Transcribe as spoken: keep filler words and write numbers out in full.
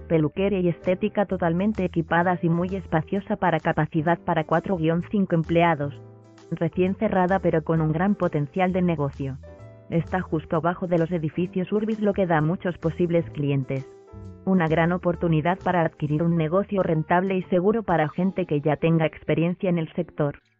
peluquería y estética totalmente equipadas y muy espaciosa para capacidad para cuatro a cinco empleados. Recién cerrada pero con un gran potencial de negocio. Está justo abajo de los edificios Urbis, lo que da a muchos posibles clientes una gran oportunidad para adquirir un negocio rentable y seguro para gente que ya tenga experiencia en el sector.